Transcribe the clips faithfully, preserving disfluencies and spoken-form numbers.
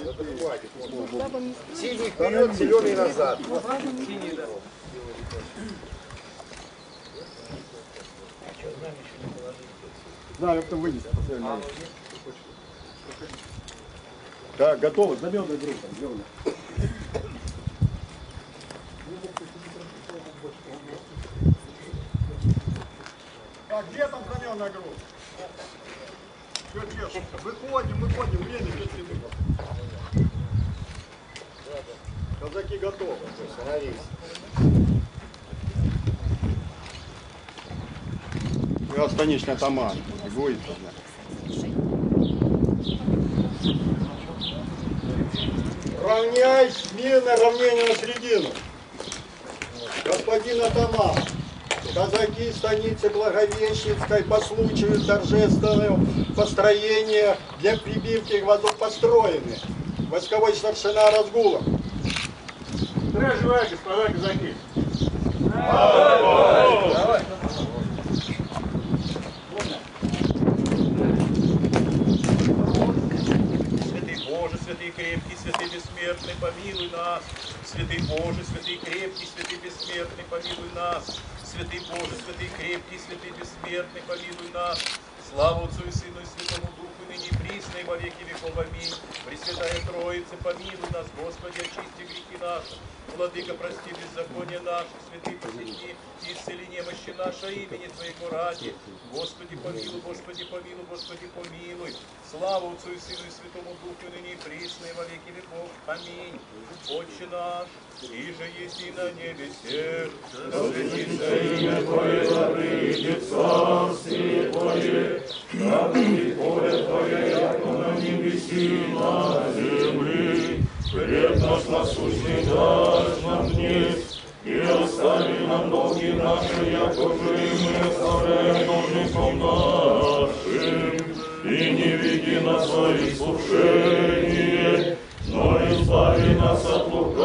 Синий вперед, зеленый назад. Да, я потом вынесу. Так, готово. Заменная группа. Так, где там заменная группа? Все чешется. Выходим, выходим. Время пять минут. Казаки готовы. Я станичный атаман. Будет. Равняй, мирное равнение на середину. Господин атаман, казаки станицы Благовещенской по случаю торжественного построения для прибивки к воду построены. Войсковой старшина разгула. Здравия желаю, господа казаки. Давай. Давай. Боже, святый крепкий, святый бессмертный, помилуй нас. Святый Боже, святый крепкий, святый бессмертный, помилуй нас. Святый Боже, святый крепкий, святый бессмертный, помилуй нас. Слава Отцу и Сыну и Святому Духу, ныне и присно, и во веки веков. Аминь. Пресвятая Троица, помилуй нас, Господи, очисти грехи наши. Владыка, прости беззаконие наши, святый посети, и исцели немощи наши имени Твоего ради. Господи, помилуй, Господи, помилуй, Господи, помилуй. Слава Отцу и Сыну и Святому Духу, ныне и присно, и во веки веков. Аминь. Отче наш, иже еси на небесе, да святится имя Твое, да придет царствие Твое, да будет воля Твоя, яко на небеси и на земле. Хлеб наш насущный дашь нам днесь, и остави нам долги наши, яко же и мы оставляем должником нашим. И не веди нас во искушение, но избави нас от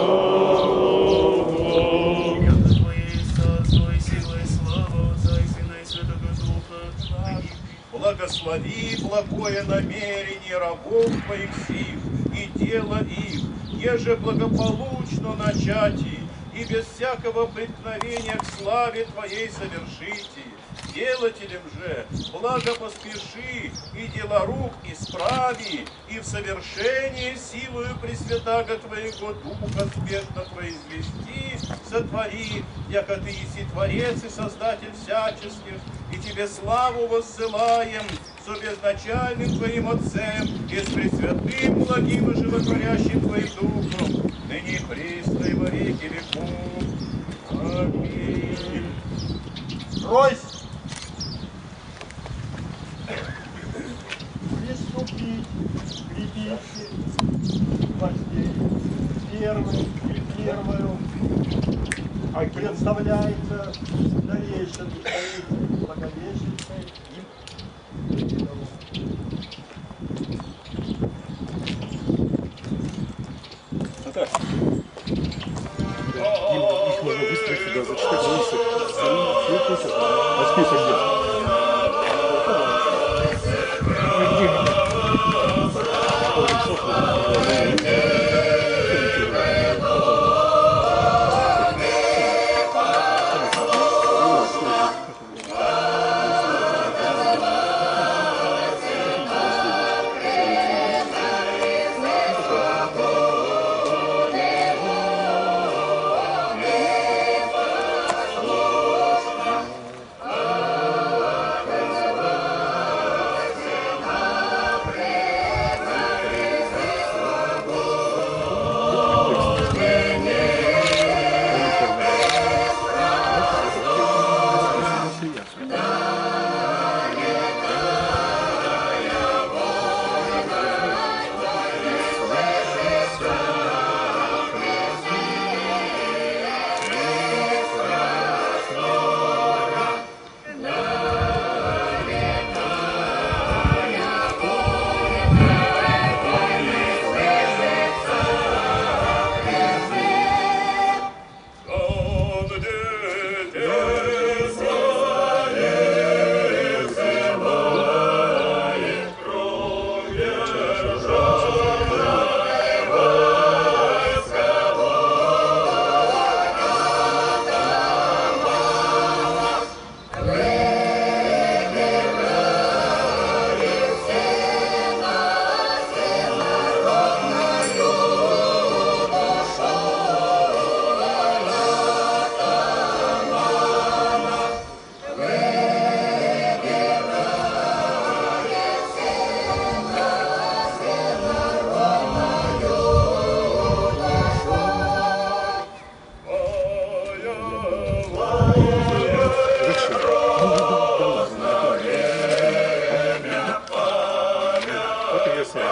лукавого. Яко Твоей царство и сила и слава Отца и Сына и Святого Духа. Благослови благое намерение рабов Твоих сил и дело их, еже благополучно начати, и без всякого преткновения к славе Твоей совершите. Делателем же благо поспеши, и дела рук исправи, и в совершении силою Пресвятаго Твоего Духа спешно произвести, сотвори, яко Ты еси Творец и Создатель всяческих, и Тебе славу воссылаем со безначальным Твоим Отцем и с Пресвятым, благим и животворящим Твоим Духом, ныне и присно и во веки веков. Аминь. Ройсь! Приступить к прибивке гвоздей. Первый и первую представляется старейшин станицы Благовещенской. Наташа, их нужно быстро сюда зачитать, вынесут. А список где?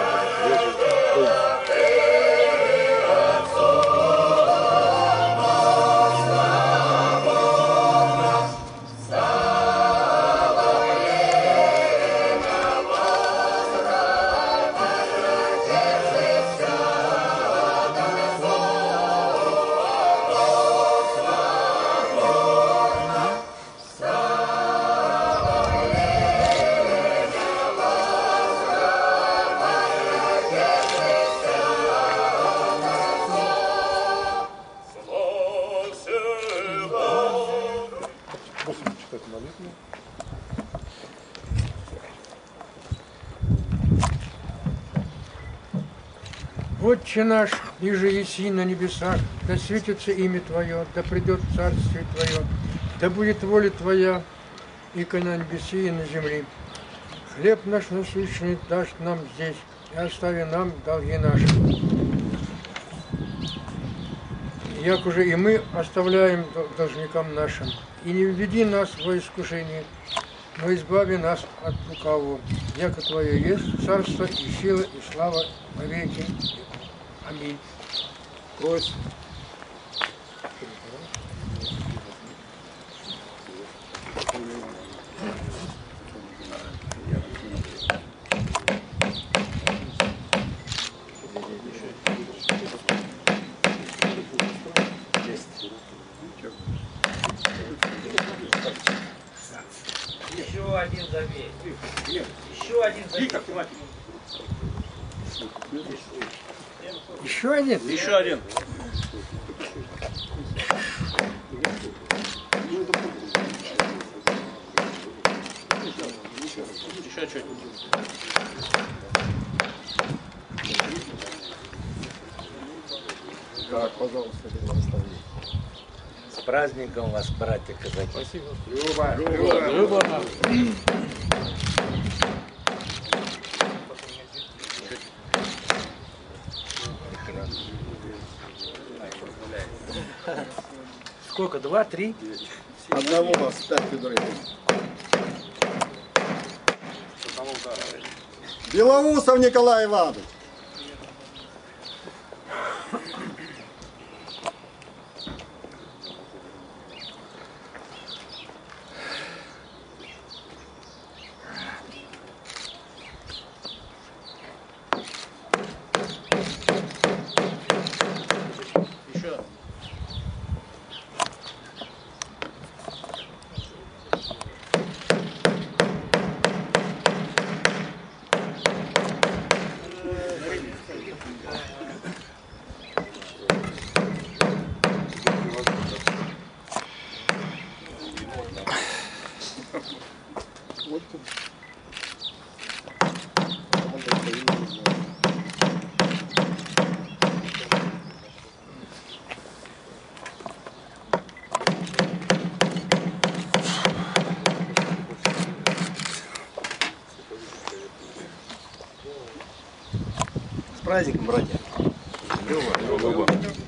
Отче наш, иже еси на небесах, да светится имя Твое, да придет царствие Твое, да будет воля Твоя, и на небеси, и на земле. Хлеб наш насущный дашь нам здесь, и остави нам долги наши. Як уже и мы оставляем должникам нашим. И не введи нас во искушение, но избави нас от лукавого. Яко Твое есть царство и сила и слава во веки. Аминь. Прось. Еще один забей. Еще один забей. Еще один? Еще один. Еще чуть-чуть. Так, пожалуйста, благослови. С праздником вас, братья казаки. Спасибо. Люба, Люба. Люба. Сколько? Два, три? Одного вас ставьте, дорогие. Белоусов Николай Иванович. Еще. С праздником, братья. Люба.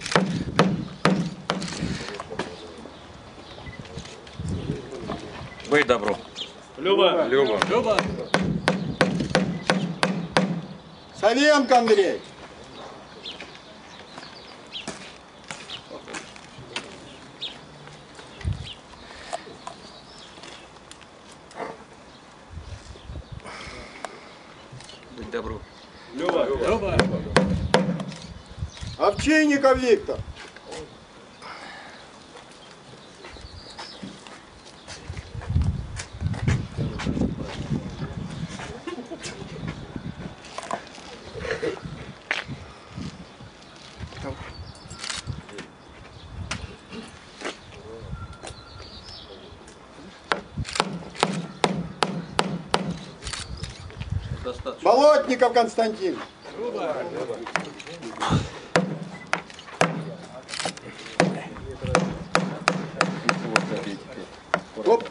Будь добро. Люба. Люба. Люба. Савенко Андрей. Будь добро. Люба. Люба. Овчинников Виктор. Достаточно. Болотников Константин. Оп.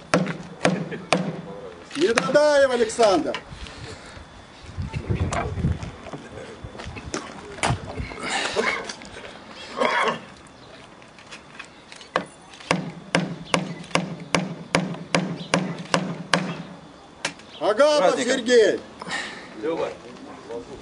Недодаев Александр. Агапов Сергей. Люба.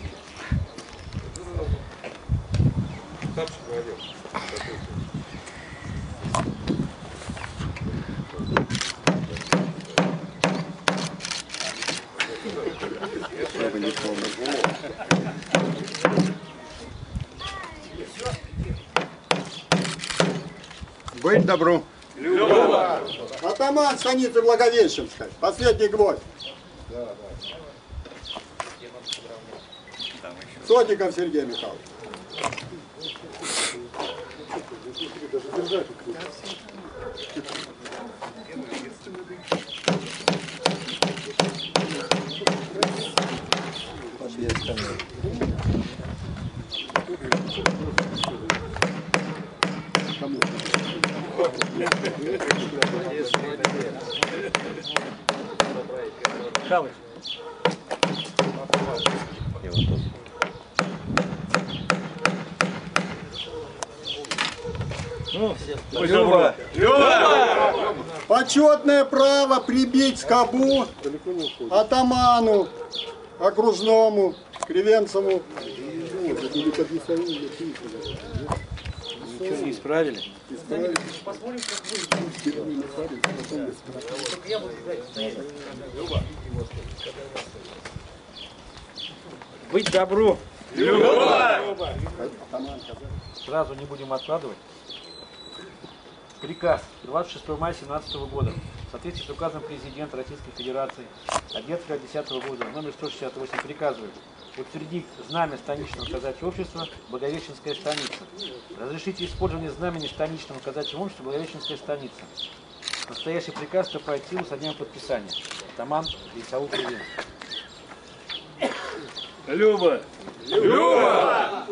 Быть добру. Атаман станицы Благовещенской. Последний гвоздь. Сотников Сергей Михайлович. Михалыч. Люба! Люба! Почетное право прибить скобу атаману окружному Кривенцеву. Ничего не исправили? Быть добру. Люба! Сразу не будем откладывать. Приказ двадцать шестого мая две тысячи семнадцатого года в соответствии с указом президента Российской Федерации одиннадцатого десятого года номер сто шестьдесят восемь приказывает утвердить знамя станичного казачьего общества Благовещенская станица. Разрешите использование знамени станичного казачьего общества Благовещенская станица. Настоящий приказ вступает в силу со днем подписания. Атаман Исаул Кривенцев. Люба! Люба!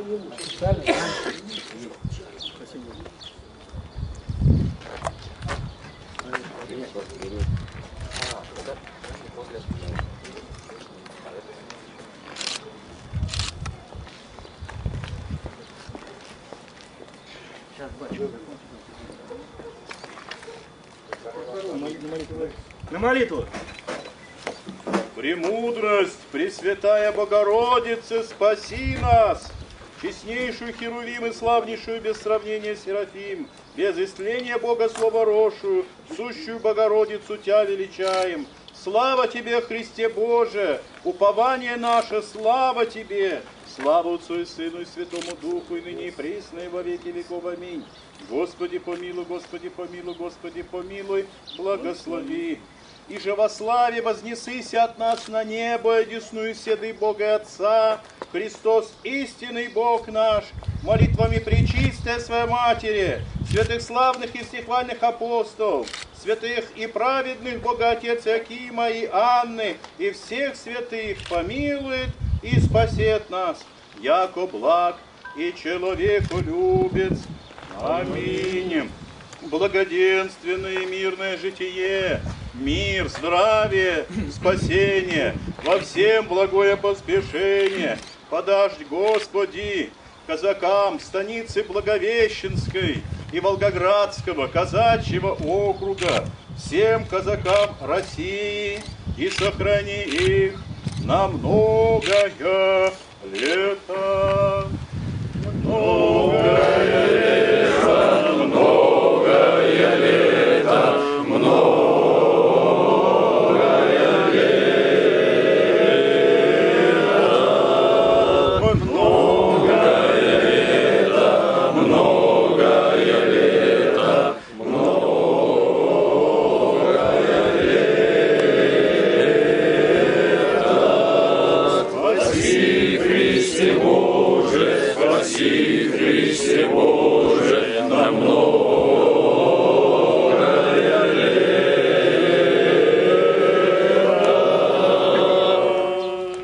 На молитву. Премудрость, Пресвятая Богородица, спаси нас! Честнейшую Херувим и славнейшую без сравнения Серафим, без истления Бога Словорошую, сущую Богородицу Тя величаем. Слава Тебе, Христе Боже! Упование наше, слава Тебе! Слава Отцу и Сыну и Святому Духу, и ныне и присно, и во веки веков. Аминь. Господи помилуй, Господи помилуй, Господи помилуй, благослови. И же во славе вознесися от нас на небо, одесную седы Бога Отца, Христос истинный Бог наш, молитвами пречистая Своей Матери, святых славных и всехвальных апостолов, святых и праведных Бога Отец Иакима и Анны, и всех святых помилует и спасет нас, яко благ и человеколюбец. Аминь. Благоденственное и мирное житие, мир, здравие, спасение, во всем благое поспешение подашь, Господи, казакам станицы Благовещенской и Волгоградского казачьего округа, всем казакам России, и сохрани их на многое лето. Многое лето, многое лето, многое лето, многое лето, многое лето, многое лето. Спаси, Христе Боже, спаси, Христе Боже, на многое лето.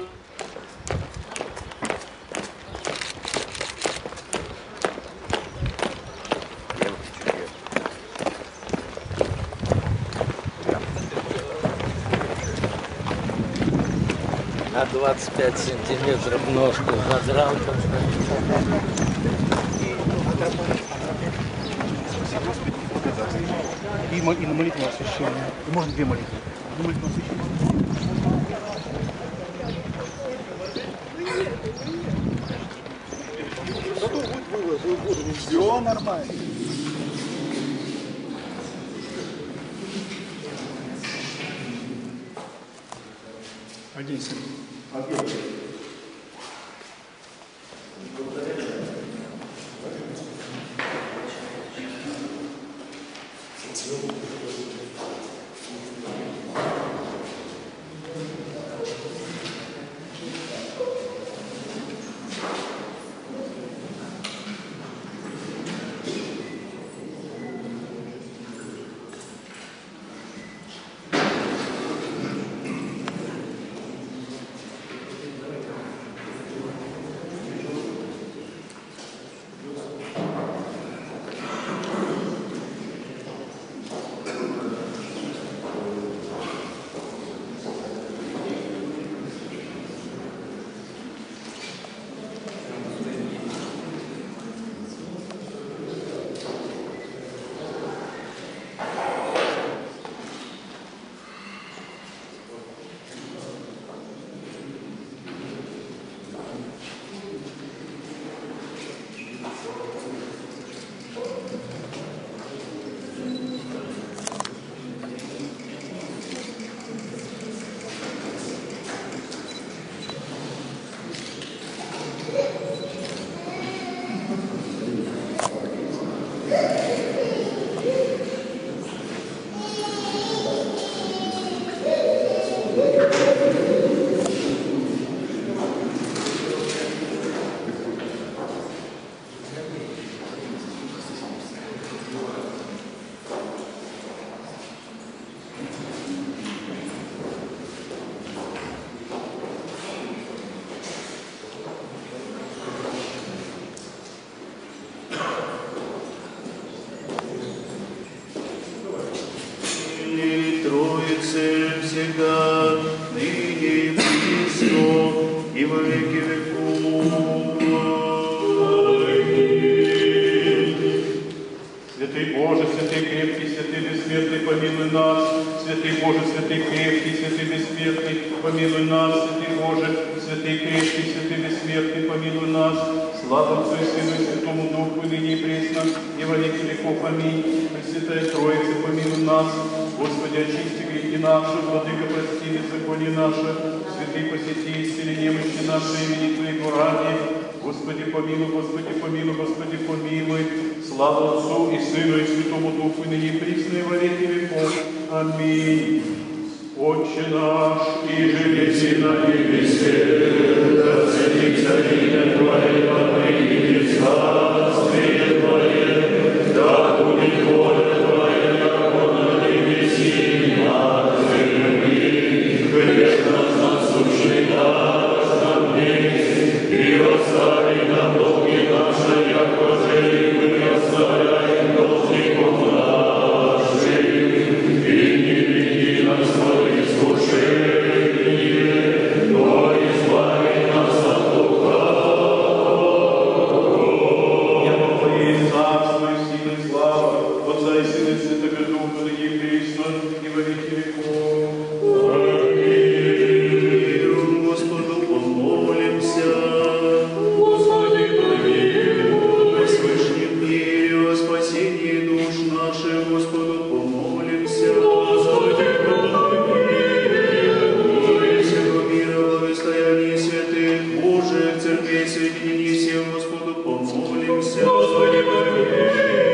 На двадцать пять сантиметров ножку задрал. И, мо- и на молитву освящения. И можно две молитвы. Одну молитву освящения. Все нормально. Оденься. всегда, ныне и присно, и во веки веков. Святый Боже, святый крепкий, святый бессмертный, помилуй нас. Святый Боже, святый крепкий, святый бессмертный, помилуй нас. Святый Боже, святый крепкий, святый бессмертный, помилуй нас. Слава Отцу и Сыну и Святому Духу, и ныне и пресно, и во веки веков. Аминь. Пресвятая Троица, помилуй нас. Господи, очисти грехи наши, Владыка, прости беззаконие наше. Святый, посети, исцели немощи наши, имени Твоего ради. Господи, помилуй, Господи, помилуй, Господи, помилуй. Слава Отцу и Сыну и Святому Духу, и ныне и присно, и во веки веков. Аминь. Отче наш, и живи на небесе, да светится имя Твое, да придет царствие Твое, да будет воля Твоя, как на небеси и на земле. Хлеб наш насущный дашь нам днесь, и остави нам долги наши, яко же и мы оставляем должников нашим, и не веди нас в искушение, но избави нас от лукавого. Яко Твое царство и сила и слава, Отца и Сына и Святого Духа, ныне и присно, и во веки веков. Аминь. Господу помолимся. Господи, помилуй. О свышнем мире, о спасении душ наших, Господу помолимся. Господи, помилуй. Всего мира, благостояние святых Божих, церквей, соединений всех, Господу помолимся. Господи, помилуй.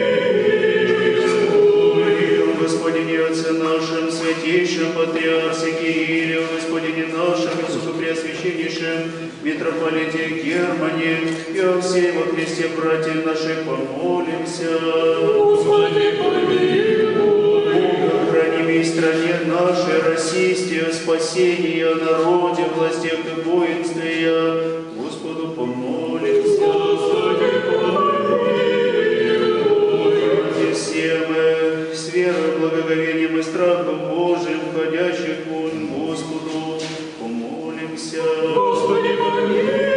О Господине Отце нашем, святейшем Патриарсе Кирилле, о Господине нашем, Высокопреосвященнейшем митрополите Германе, и о всей во Христе братья наших помолимся. Господи, помилуй. Бога, храни весь стране нашей, Российской, о спасении, о народе, властях и воинстве, Господу помолимся. Господи, помилуй. Все мы с верой, благоговением и страхом Божьим, входящих вон Господу, помолимся. Господи, помилуй.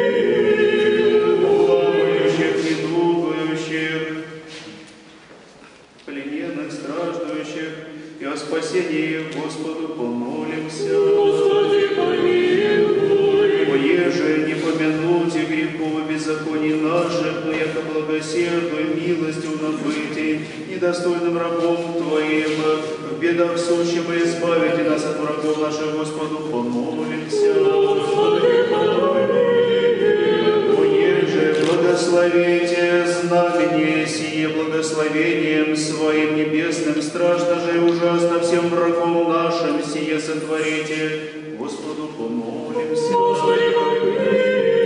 Плавающих и думающих, плененных, страждущих, и о спасении Господу помолимся. Господи, помилуй. Поеже не помянуть и грехов и беззаконий наших, но яко благосердную милостью набытий, недостойным рабом Твоим, в бедах сущим и избавите нас от врагов наших, Господу помолимся. Господи, помилуй. Поеже благословите знамение сие благословением Своим небесным, страшно же и ужасно всем врагом нашим сие сотворите, Господу помолимся. Господи, помилуй.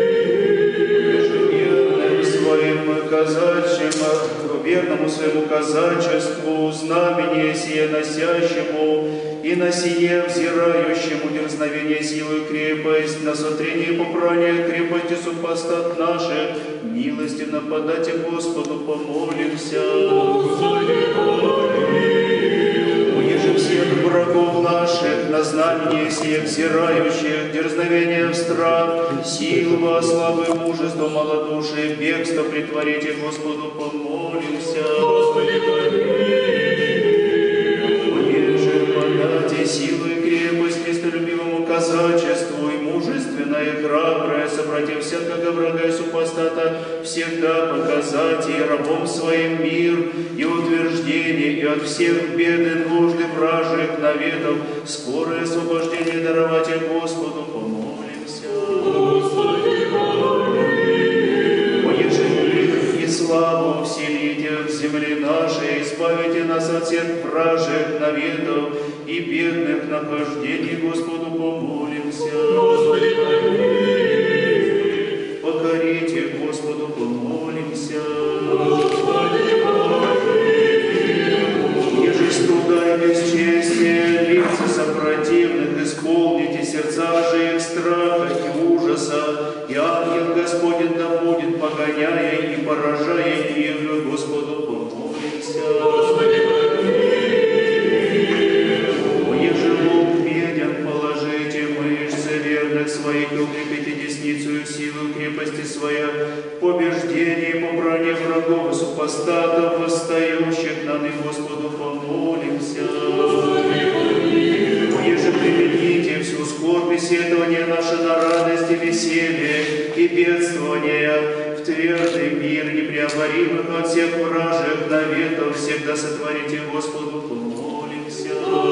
Ежеверным своим казачьим, верному своему казачеству, знамение сие носящему, и на сие взирающему дерзновение, силу и крепость, на сотрение и попрание крепости супостат наших, милостивно подайте Господу помолимся. Господи, помилуй. Уеже всех врагов наших, на знамение сие взирающих, дерзновение в страх, сил во славы, мужество, малодушие, бегство притворите Господу помолимся. Господи, помилуй. Уеже подайте силу и крепость местолюбивому казачеству, и мужественно и храброе, собратьев всякого врага и супостата, всегда показать и рабом своим мир, и утверждение, и от всех бед и нужды вражьих наветов, скорое освобождение даровать и Господу помолимся. Господи, помилуй. Поеже грех и славу вселите в земле нашей, избавите нас от всех вражьих наветов и бедных нахождений, Господу помолимся. Господи, помилуй. Покорите Господу помолимся. Господи, помилуй. Еже студа и бесчестие, лица сопротивных, исполните сердца же их страха и ужаса, и ангел Господень да будет, погоняя и поражая их, Господу помолимся. Господи, помилуй. Еже волк единицу силу крепости своя, побеждение и побрание врагов и супостатов, восстающих на ны Господу помолимся. Еже примените всю скорбь и сетование наше на радость и веселье и бедствование, в твердый мир непреоборимых от всех вражьих наветов всегда сотворите Господу помолимся.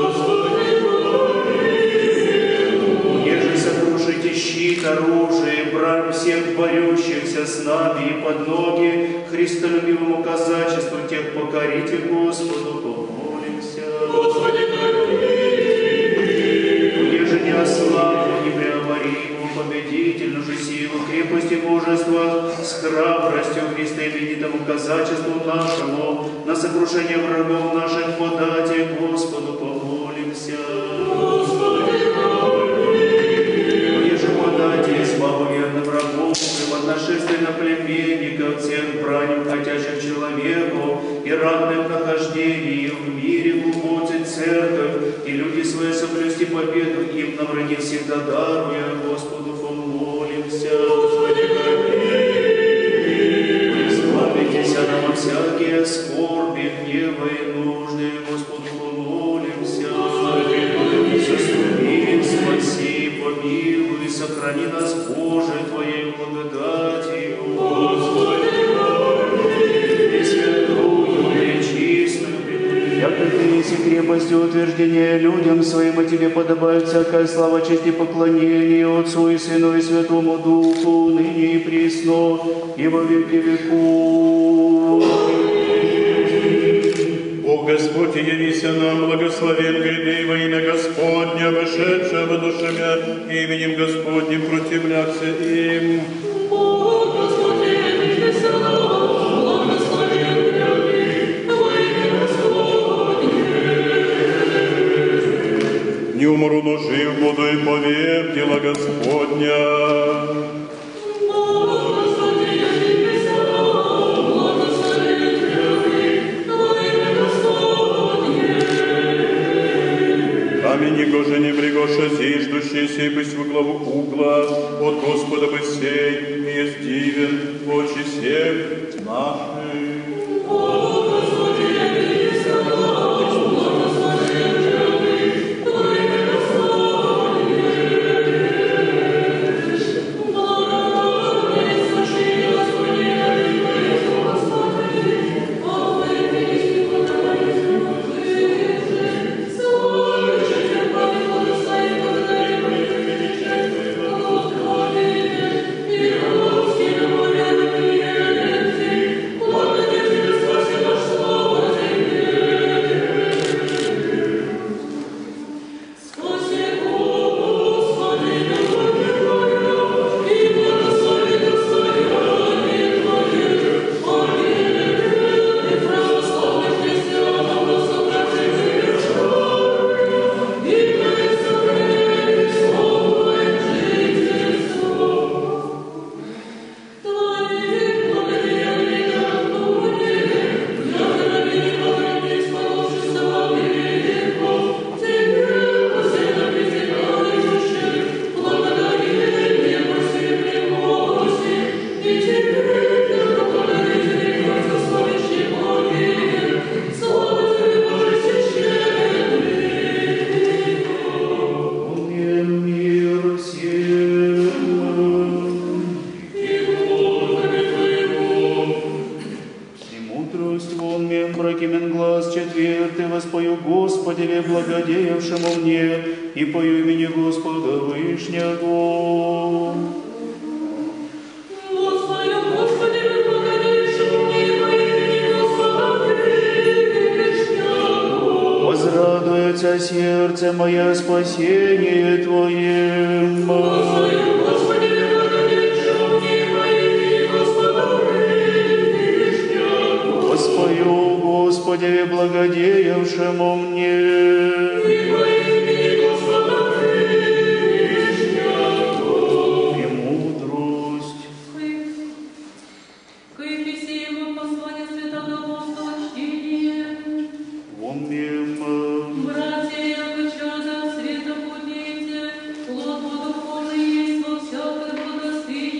Еже сокрушите щит, оружие, брань всех борющихся с нами и под ноги христолюбивому казачеству тех покорите Господу помолимся. Славу непреоборимую, победительную же силу, крепости мужества, с храбростью Христа именитому казачеству нашему, на сокрушение врагов наших подати Господу помолимся. Еже подати славу верным врагов, и в отношествии на племенников, всех бранем хотящих человеку, и ратных нахождений в мире глубоцить церковь, и люди свои соблюсти победу, им на враги всегда даруя, Господу помолимся. Избавитесь нам от всякие скорби, гнева и нужды, Господу помолимся. Заступи, спаси, помилуй, сохрани нас, Боже, Твоей благодатью. Господи, и святую, и чистую, яко Ты еси крепостью утверждения людям своим, и Тебе подобает всякая слава, честь и поклонение Отцу и Сыну и Святому Духу, ныне и присно, и во веки веков. Бог Господь, явися нам, благословен гряды во имя Господня, вышедшего душами именем Господним противляться им. Бог Господь, явися нам, благословен гряды во имя Господне. Не умру, но жив буду и повем дела Господня. Камень негоже не пригоша зиждущийся, и быть во главу угла, от Господа бы сей, и есть дивен в очи всех наших. Сердце мое, спасение Твое. Господи, благодетельшему мне моей, Господа, Вышнего. Воспою, Господи, благодеявшему мне. И во имени Господа Вышнего. Премудрость. К Ефесиему послание святого апостола чтение. Вон мимо. Плод духовный есть во всякой благостыне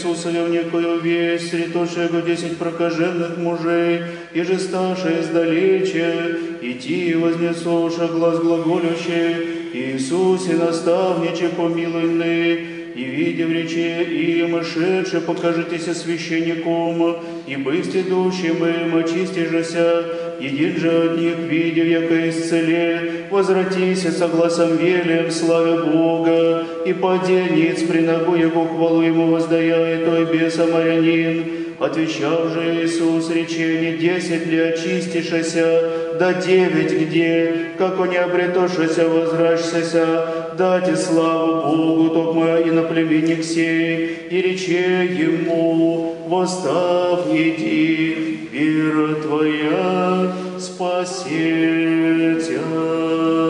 Иисуса верникою весть, средоточие десять прокаженных мужей, и же старше издалече, идти вознесоша глаз глаголющий, Иисусе наставниче помилуйны, и видя в рече им, шедше, покажитесь священником, и бысть идущим им, очистижася, един же от них, видя, яко исцеле, возвратися согласом велем, славя Бога, и падениц при ногу его хвалу ему воздаяет той бесомарянин. Отвечал же Иисус, речение, десять ли очистишася, да девять где, как он не обретошися, возвращайся, дайте славу Богу, токмо иноплеменник сей, и рече ему, восстав, иди, вера твоя спасет тебя.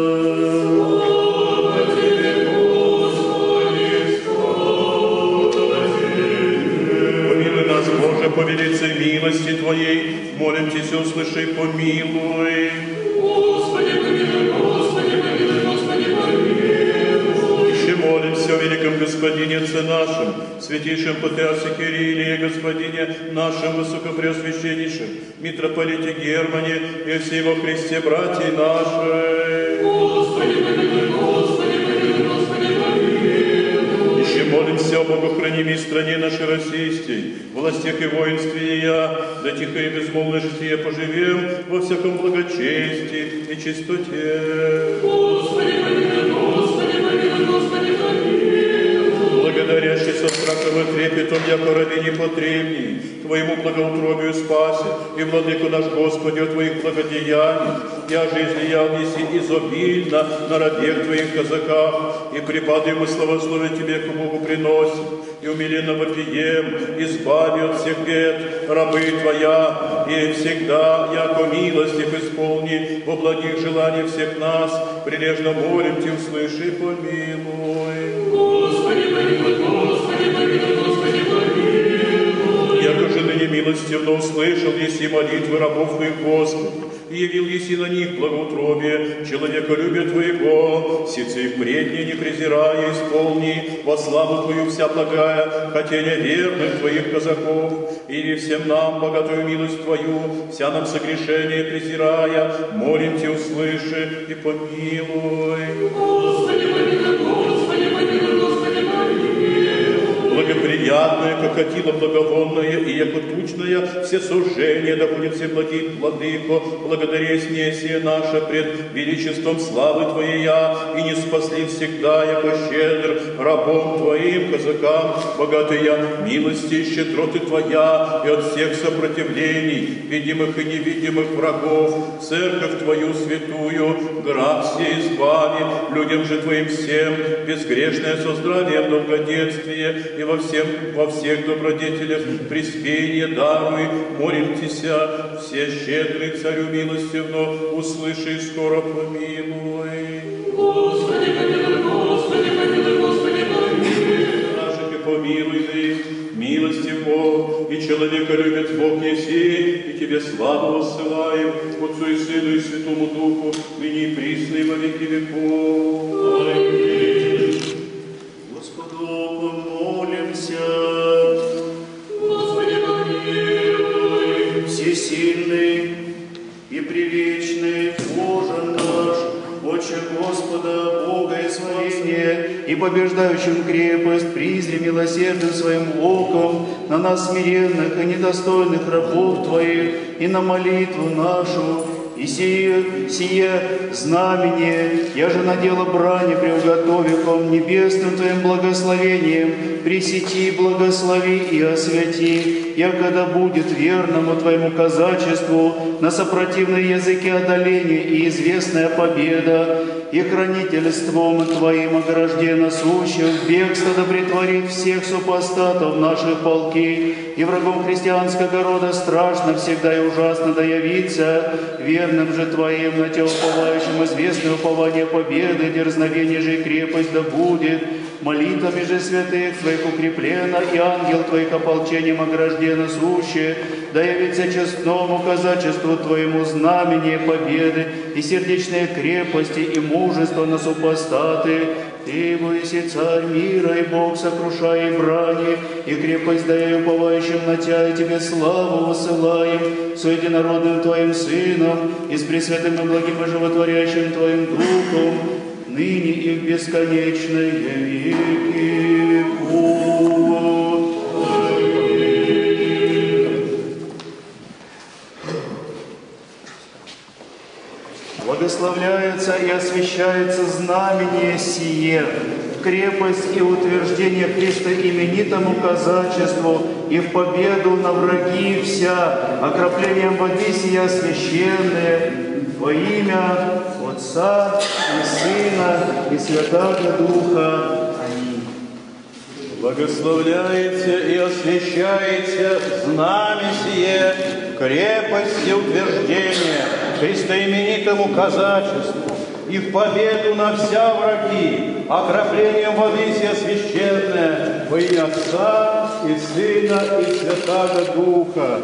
По велице милости Твоей, молим Тебя, услыши, помилуй. Господи, помилуй, Господи, помилуй, Господи, помилуй. Еще молимся о великом Господине Отце нашем, святейшем Патриарсе Кирилле, Господине нашем Высокопреосвященнейшем, митрополите Германе и все во Христе братья наши. Господи, помилуй, Господи, помилуй, Господи, помилуй. Еще молимся о Богохранимой стране нашей российской, властях и воинстве ее, да тихо и безмолвно житие поживем во всяком благочестии и чистоте. Господи, помилуй, Господи, помилуй, Господи, помилуй. Благодарящий со страхом и трепетом, яко раби непотребней, Твоему благоутробию спаси, и владыку наш Господи, о Твоих благодеяниях, я жизни я внеси изобильно на рабех Твоих казаках, и припадаем и славословие Тебе к Богу приносим, и умиленно вопием, избави от всех бед, рабы Твоя, и всегда, яко милостив исполни, во благих желаниях всех нас, прилежно молим Тебя, услыши, помилуй. Господи, помилуй, Господи, помилуй, Господи, помилуй. Яко же ныне милостивно услышал, еси молитвы рабов Твоих, Господи, и явил еси на них благоутробие, человеколюбие Твоего, сицы их бредни не презирая, исполни во славу Твою вся благая, хотения верных Твоих казаков, и всем нам богатую милость Твою, вся нам согрешение презирая, молим Тебя, услыши и помилуй. Господи, помилуй, Господи, помилуй, Господи, помилуй. Благоприятное, как отила благовонное, и яко тучное, все суждения, да будет все благи, Владыко, благодаря снесие наше пред величеством славы Твоя, и не спасли всегда, яко щедр, рабом Твоим, казакам, богатая милости и щедроты Твоя, и от всех сопротивлений, видимых и невидимых врагов, церковь Твою святую, град сей избави, людям же Твоим всем, безгрешное со здравием долгоденствие, и во всем, во всех добродетелях приспение даруй, молим Тися, все щедрый Царю милостивно, услыши и скоро помилуй. Господи, помилуй, Господи, помилуй, Господи, помилуй. Наших и помилуй ты, милостив Бог, и человека любит Бог еси, и Тебе славу воссылаем, Отцу и Сыну и Святому Духу, ныне и присно и во веки веков. Аминь. Господу помолимся. Господи, помилуй. Всесильный и привечный Боже наш, Отче Господа, Бога избавления, и побеждающим крепость, призри милосердным своим оком на нас смиренных и недостойных рабов Твоих, и на молитву нашу, и сие, сие знамение, я же на дело брани приуготовиком небесным Твоим благословением, пресети, благослови и освяти, якогда будет верному Твоему казачеству на сопротивные языки одоления и известная победа, и хранительством Твоим огражденно сущих бегство да притворит всех супостатов наших полки, и врагом христианского рода страшно всегда и ужасно да явиться, верным же Твоим на Тебя уповающим известное упование победы, дерзновение же и крепость да будет, молитвами же святых Твоих укреплена, и ангел Твоих ополчением ограждена сущее, да явится честному казачеству Твоему знамение победы и сердечные крепости и мужество на супостаты. Ты, воиси царь мира и Бог, сокрушай и брани, и крепость дай уповающим на Тя, и Тебе славу высылаем, с единородным Твоим Сыном, и с пресвятым и благим и животворящим Твоим Духом, ныне и в бесконечные веки. Благословляется и освящается знамение сие, в крепость и утверждение Христа именитому казачеству и в победу на враги вся, окроплением воды сия священное, во имя Отца и Сына и Святаго Духа. Аминь. Благословляете и освящаете знамя сие, крепость и утверждение христоименитому казачеству и в победу на вся враги, окроплением воды сия священное во имя Отца и Сына и Святаго Духа.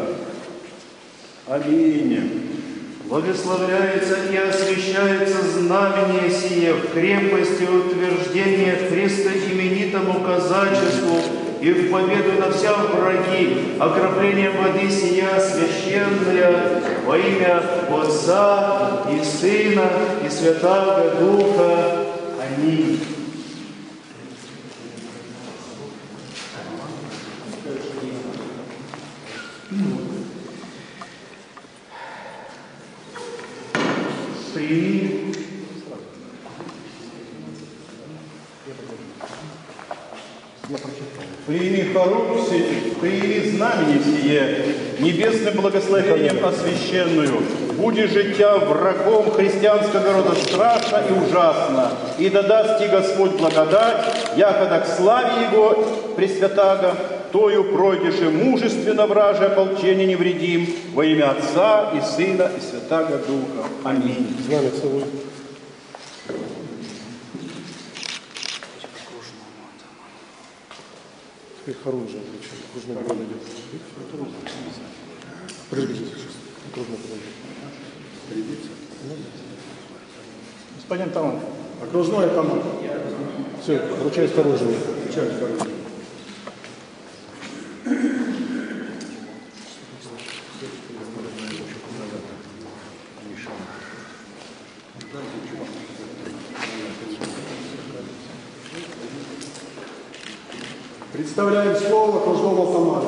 Аминь. Благословляется и освящается знамение сие в крепости и утверждение Христа именитому казачеству и в победу на вся враги, окроплением воды сия священная во имя Отца и Сына и Святаго Духа. Аминь. Прими. Прими хоругвь сию, прими знамение сие, небесным благословением освященную. Будешь же тя врагом христианского рода страшно и ужасно, и да даст ти Господь благодать, якода к славе Его Пресвятаго, тою пройдешь и мужественно враже ополчение невредим во имя Отца и Сына и Святаго Духа. Аминь. Знамя целуй. Теперь Харунжа включай. Окружной подойдет. Подожди, сейчас. Окружной подойдет. Господин Таман, окружной Таман. Все, вручай осторожно. Вручай осторожно. Представляем слово окружному Таману.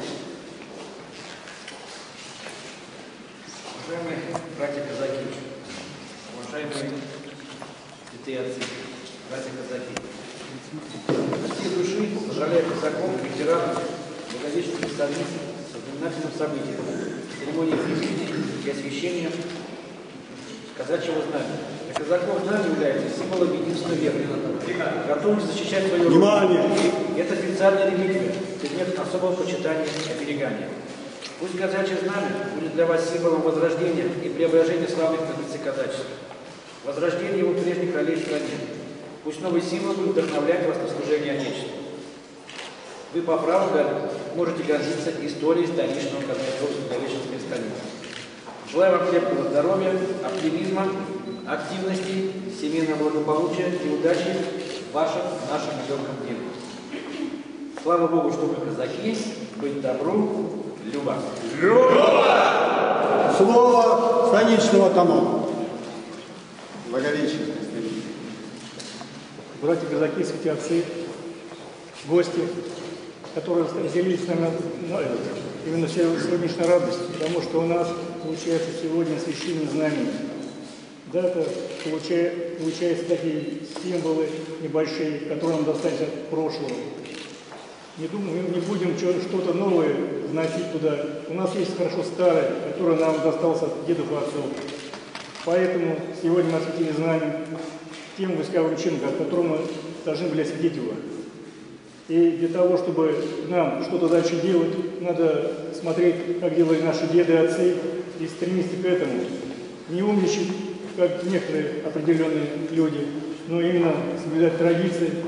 Уважаемые братья-казаки, уважаемые святые отцы, братья-казаки, от всей души поздравляю казаков, ветеранов, благовещенских столиц со знаменательным событием, церемонии и освящения казачьего знамени. Для казаков знамя является символом единства веры, готовность защищать свою родину. Внимание! Это специальная реликвия, предмет особого почитания и оберегания. Пусть казачье знамя будет для вас символом возрождения и преображения славных традиций казачества, возрождения его прежних ролей в стране. Пусть новый символ будет вдохновлять вас на служение Отечеству. Вы по праву можете гордиться историей столичного казачьего столицы. Желаю вам крепкого здоровья, оптимизма, активности, семейного благополучия и удачи в вашем, нашем нелегком деле. Слава Богу, что мы казаки, быть добру, люба. Люба! Слово станичного Тамана. Благовещенский станичный. Братья-казаки, святые отцы, гости, которые разделились с нами именно сегодняшней радостью, потому что у нас получается сегодня священное знамение. Да, это получается, получается такие символы небольшие, которые нам достались от прошлого. Не думаю, мы не будем что-то новое вносить туда. У нас есть хорошо старое, которое нам досталось от дедов и отцов. Поэтому сегодня мы осветили знамя тем войсковым чином, от которого мы должны были осветить его. И для того, чтобы нам что-то дальше делать, надо смотреть, как делали наши деды и отцы, и стремиться к этому. Не умничать, как некоторые определенные люди, но именно соблюдать традиции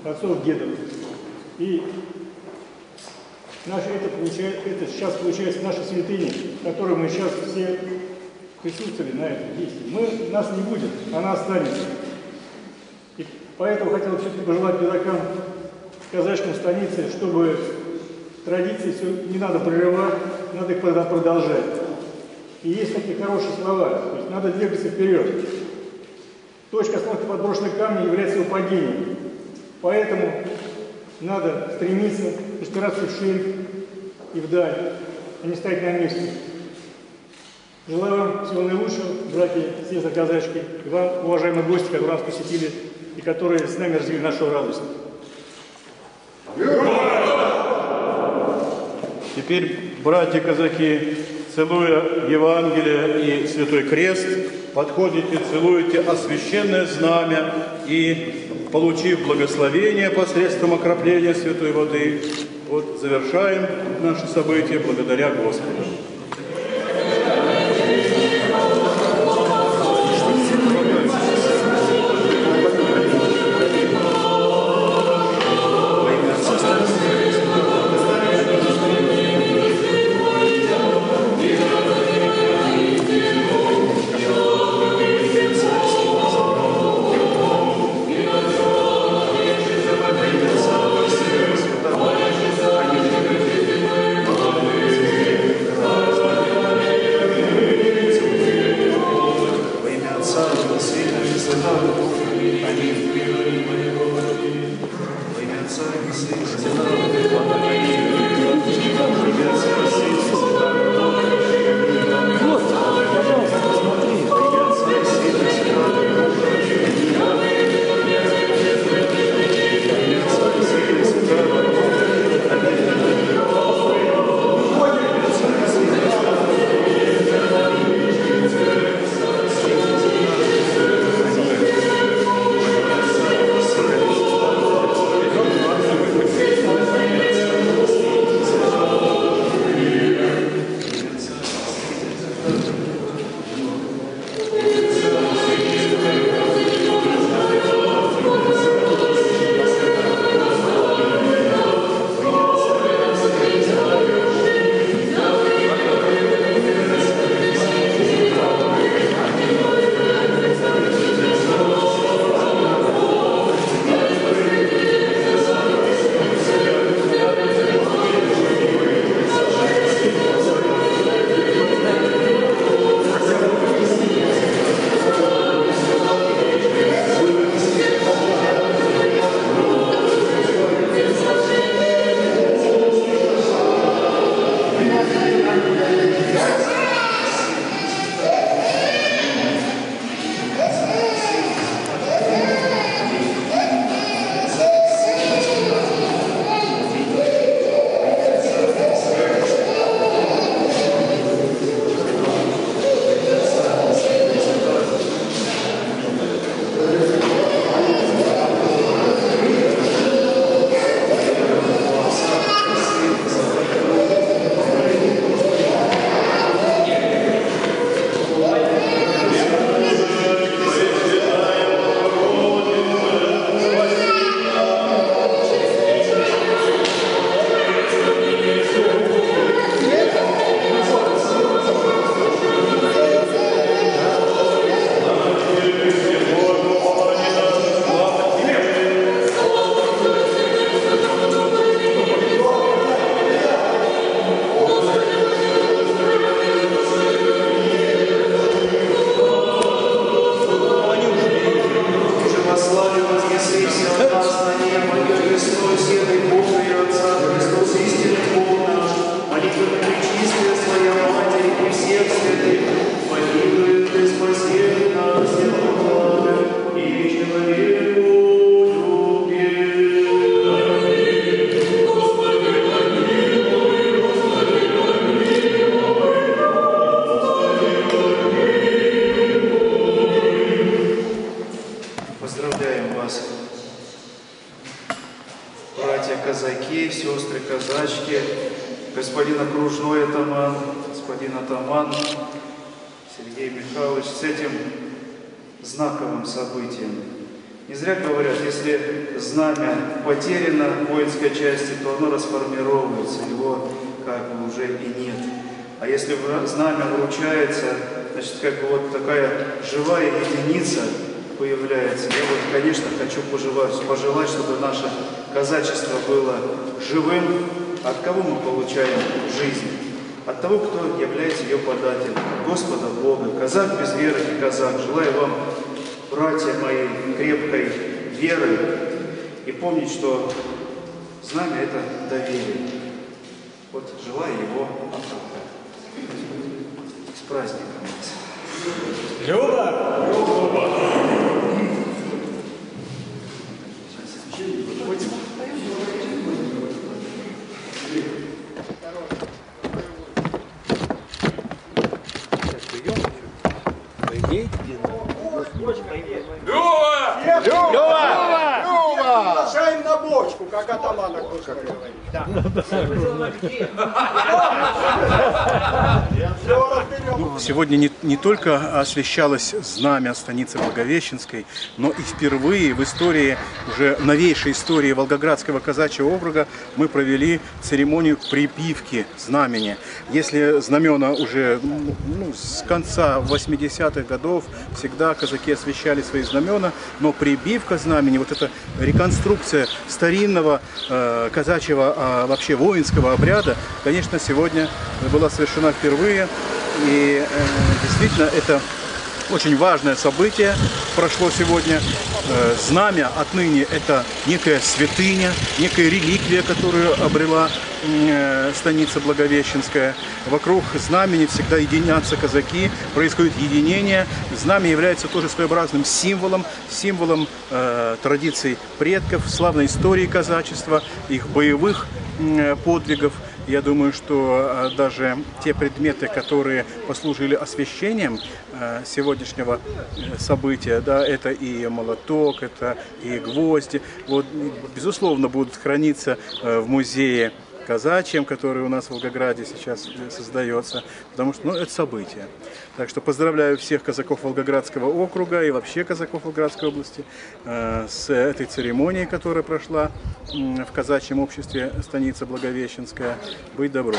отцов, дедов. И наши, это, получается, это сейчас получается наши святыни, которые мы сейчас все присутствовали на этом действии. Мы, нас не будет, она останется. И поэтому хотел все-таки пожелать бедокам казачкам станицы, чтобы традиции все не надо прерывать, надо их продолжать. И есть такие хорошие слова, то есть надо двигаться вперед. Точка остановки подброшенных камней является его падением. Поэтому надо стремиться, простираться вширь и вдаль, а не стоять на месте. Желаю вам всего наилучшего, братья, сестры казачки, и вам, уважаемые гости, которые нас посетили и которые с нами развили нашу радость. Теперь, братья-казаки, целуя Евангелие и Святой Крест, подходите, целуете освященное знамя и, получив благословение посредством окропления святой воды, вот завершаем наше событие благодаря Господу. казаки, сестры казачки, господин окружной атаман, господин атаман Сергей Михайлович, с этим знаковым событием. Не зря говорят, если знамя потеряно в воинской части, то оно расформировывается, его как бы уже и нет. А если знамя вручается, значит, как бы вот такая живая единица появляется. Я вот, конечно, хочу пожелать, пожелать, чтобы наше казачество было живым. От кого мы получаем жизнь? От того, кто является ее подателем, Господа Бога. Казак без веры не казак. Желаю вам, братья мои, крепкой веры и помнить, что знамя – это доверие. Вот желаю его оправдать. С праздником вас! Люба! Люба! Лёва! Лёва! Лёва! Приглашаем на бочку, как атаман Кружной говорит. Да. Сегодня не, не только освящалось знамя станицы Благовещенской, но и впервые в истории, уже новейшей истории Волгоградского казачьего округа, мы провели церемонию припивки знамени. Если знамена уже ну, с конца восьмидесятых годов всегда казаки освящали свои знамена, но прибивка знамени, вот эта реконструкция старинного э, казачьего, э, вообще воинского обряда, конечно, сегодня была совершена впервые. И э, действительно это очень важное событие прошло сегодня. Э, знамя отныне это некая святыня, некая реликвия, которую обрела э, станица Благовещенская. Вокруг знамени всегда единятся казаки, происходит единение. Знамя является тоже своеобразным символом, символом э, традиций предков, славной истории казачества, их боевых э, подвигов. Я думаю, что даже те предметы, которые послужили освещением сегодняшнего события, да, это и молоток, это и гвозди, вот, безусловно, будут храниться в музее казачьем, который у нас в Волгограде сейчас создается, потому что ну, это событие. Так что поздравляю всех казаков Волгоградского округа и вообще казаков Волгоградской области э, с этой церемонией, которая прошла э, в казачьем обществе станица Благовещенская. Быть добром.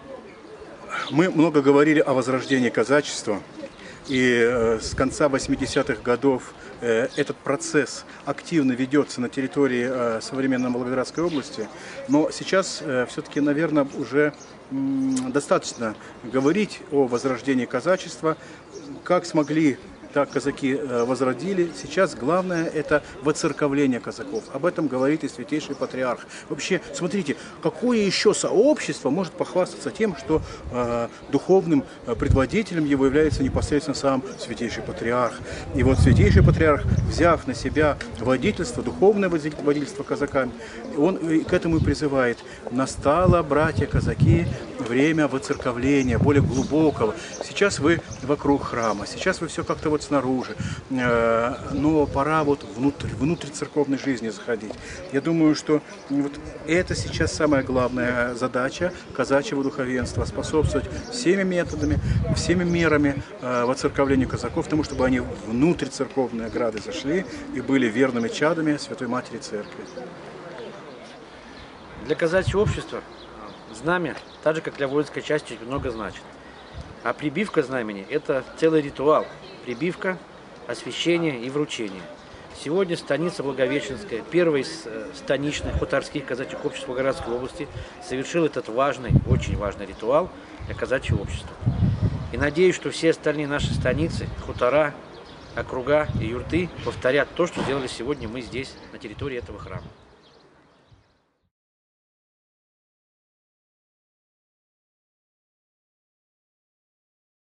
Мы много говорили о возрождении казачества. И э, с конца восьмидесятых годов э, этот процесс активно ведется на территории э, современной Волгоградской области. Но сейчас э, все-таки, наверное, уже м, достаточно говорить о возрождении казачества. Как смогли, так казаки э, возродили. Сейчас главное это воцерковление казаков. Об этом говорит и святейший патриарх. Вообще, смотрите, какое еще сообщество может похвастаться тем, что э, духовным предводителем его является непосредственно сам святейший патриарх. И вот святейший патриарх, взяв на себя водительство, духовное водительство казаками, он к этому и призывает. Настало, братья казаки, время воцерковления, более глубокого. Сейчас вы вокруг храма, сейчас вы все как-то вот снаружи, но пора вот внутрь, внутрь церковной жизни заходить. Я думаю, что вот это сейчас самая главная задача казачьего духовенства, способствовать всеми методами, всеми мерами воцерковлению казаков, тому, чтобы они внутрь церковной ограды зашли и были верными чадами Святой Матери Церкви. Для казачьего общества знамя, так же как для воинской части, очень много значит. А прибивка знамени – это целый ритуал. Прибивка, освящение и вручение. Сегодня станица Благовещенская, первая из станичных хуторских казачьих обществ Волгоградской области, совершил этот важный, очень важный ритуал для казачьего общества. И надеюсь, что все остальные наши станицы, хутора, округа и юрты повторят то, что сделали сегодня мы здесь, на территории этого храма.